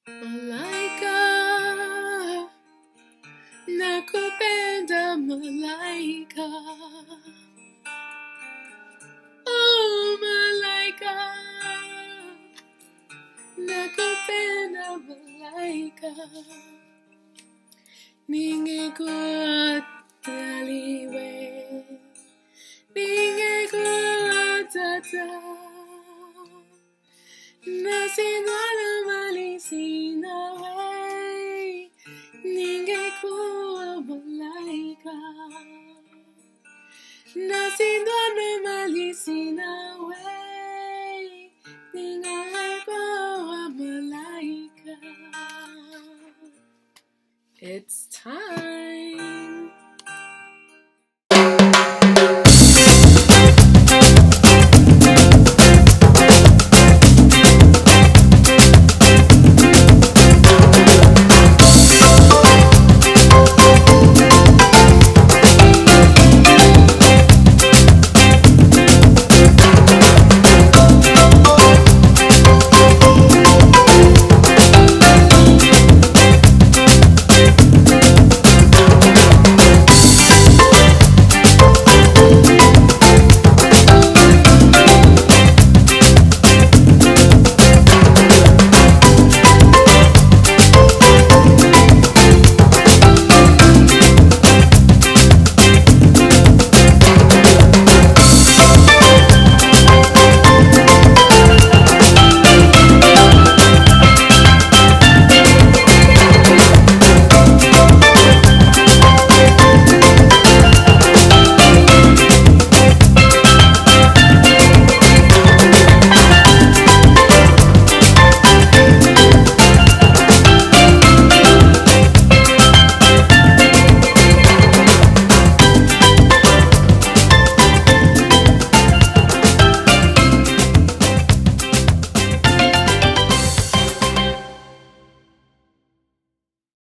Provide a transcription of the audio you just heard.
Malaika, nakupenda malaika. Oh malaika, nakupenda malaika. Ningekuwa taliwe, ningekuwa tata. Nasindwa na mali sina way, ningekuwa malaika. Nasindwa na mali sina way, ningekuwa malaika. It's time.